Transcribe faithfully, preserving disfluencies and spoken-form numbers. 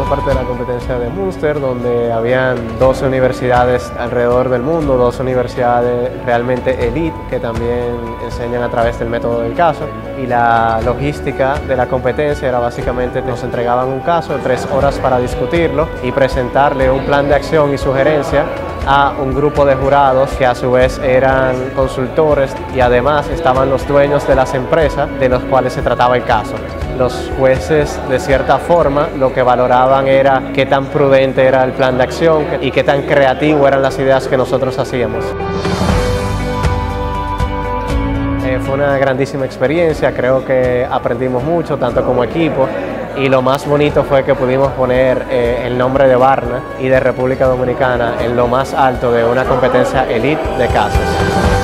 formamos parte de la competencia de Munster, donde habían doce universidades alrededor del mundo, dos universidades realmente elite que también enseñan a través del método del caso. Y la logística de la competencia era básicamente nos entregaban un caso, tres horas para discutirlo y presentarle un plan de acción y sugerencia a un grupo de jurados que a su vez eran consultores y además estaban los dueños de las empresas de los cuales se trataba el caso. Los jueces, de cierta forma, lo que valoraban era qué tan prudente era el plan de acción y qué tan creativo eran las ideas que nosotros hacíamos. Eh, fue una grandísima experiencia, creo que aprendimos mucho, tanto como equipo, y lo más bonito fue que pudimos poner eh, el nombre de Barna y de República Dominicana en lo más alto de una competencia elite de casos.